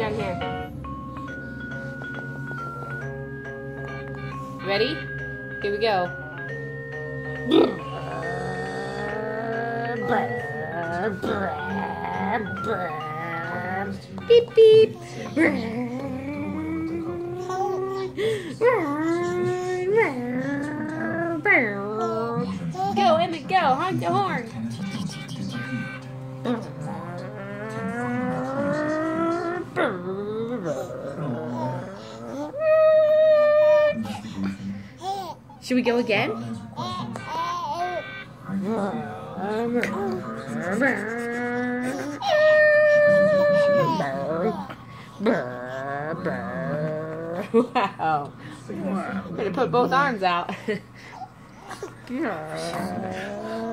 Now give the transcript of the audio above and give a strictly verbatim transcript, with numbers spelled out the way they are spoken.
down here. Ready? Here we go. Beep beep. Go, Emmett, go. Honk the horn. Should we go again? Wow. I'm gonna put both arms out.